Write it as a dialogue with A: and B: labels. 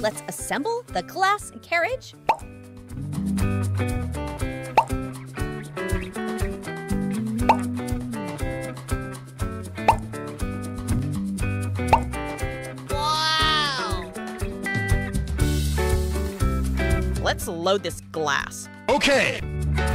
A: let's assemble the glass carriage.
B: Wow! Let's load this glass.
C: Okay.